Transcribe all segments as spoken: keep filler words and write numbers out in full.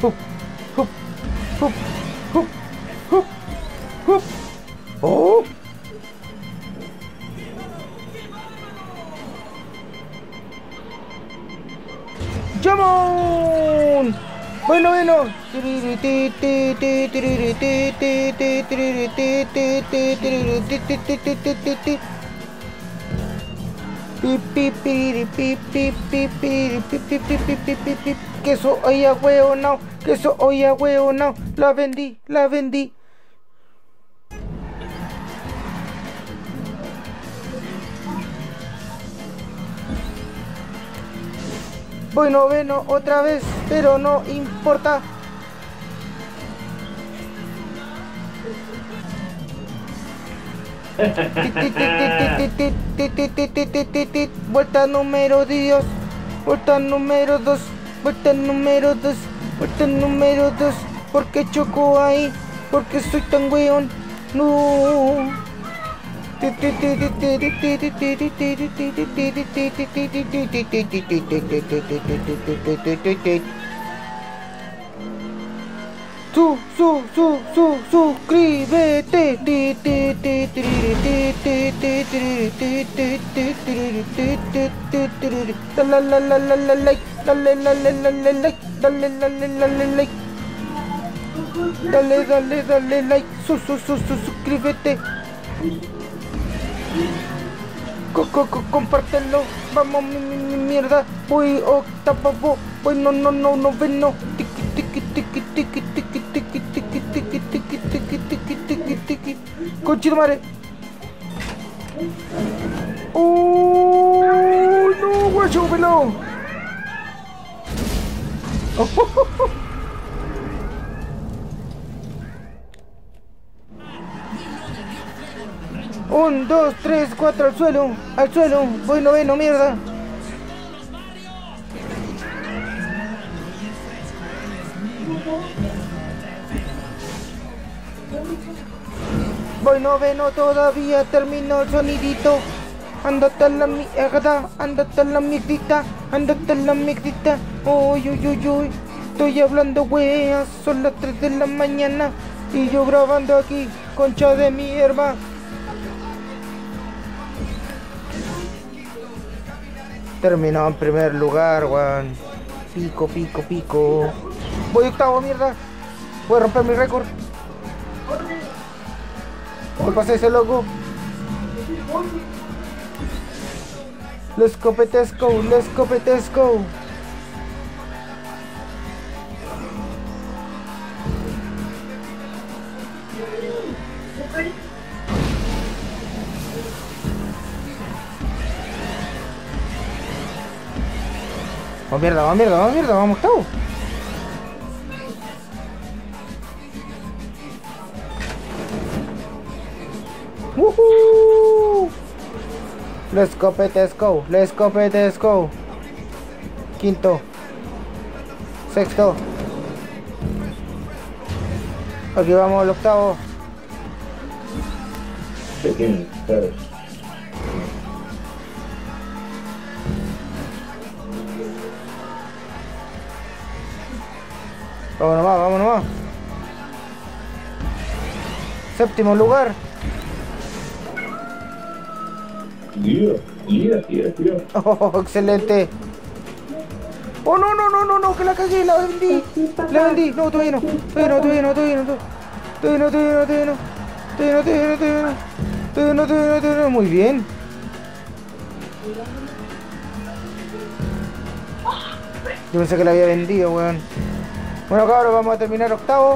Hup, hup, hup, hup, hup, hup. ¡Oh! ¡Jamón! Bueno, bueno. Queso, oye, huevo, no. Queso, oye, huevo, no. La vendí, la vendí. Voy noveno otra vez, pero no importa. Vuelta número Dios. Vuelta número dos. Vuelta número dos. Vuelta número dos. Porque choco ahí. Porque soy tan weón. No. Su, su, su, su, suscríbete. Dale, la, la, la, la, like. Dale, la, la, la, la, like. Dale, la, la, la, la, like. Dale, dale, dale, like. Su, su, su, su, suscríbete. Co, co, co, compártelo, vamos mi, mi, mi mierda, voy octavo, voy no, no, no, noveno, tiki, tiki, tiki, tiki, tiki, tiki, tiki, tiki, tiki, tiki, tiki, tiki, tiki, conchito madre. Oh, no, guacho, velo. Oh, oh, oh, oh. Un, dos, tres, cuatro, al suelo, al suelo, voy noveno, mierda. Voy noveno todavía, termino el sonidito. Andate a la mierda, andate a la mierdita, andate a la mierdita. Uy, uy, uy, uy, estoy hablando weas, son las tres de la mañana y yo grabando aquí, concha de mierda. Terminó en primer lugar, weón. Pico, pico, pico. Voy octavo, mierda. Voy a romper mi récord. Voy a pasar ese loco. Let's go, let's go, let's go, let's go. Vamos mierda, vamos mierda, vamos mierda, vamos octavo. Woohoo! Let's go, let's go, let's go, let's go. Quinto. Sexto. Aquí vamos al octavo. Begin first. Vámonos más, vámonos más. Séptimo lugar. Yeah, yeah, yeah, yeah. Oh, excelente. Oh, no, no, no, no, no, que la cagué, la vendí. La vendí. No, todavía no. Todavía no, todavía no, todavía no. Todavía no, todavía no, todavía no. Todavía no, todavía no, todavía no. Todavía no, todavía no, todavía no. Muy bien. Yo pensé que la había vendido, weón. Bueno, cabros, vamos a terminar octavo.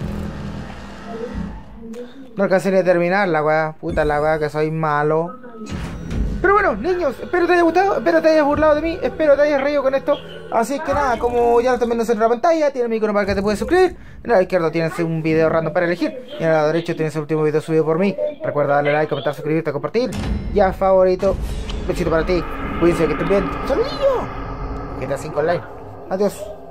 No alcancé ni a terminarla, weá. Puta la weá, que soy malo. Pero bueno, niños, espero te haya gustado, espero te hayas burlado de mí, espero te hayas reído con esto. Así que nada, como ya también nos en la pantalla, tienes mi icono para que te puedes suscribir. En el lado izquierdo tienes un video random para elegir. Y en el lado derecho tienes el último video subido por mí. Recuerda darle like, comentar, suscribirte, compartir. Ya favorito. Besito para ti. Cuídense, que estén bien. ¡Saludillo! Que te cinco online. Adiós.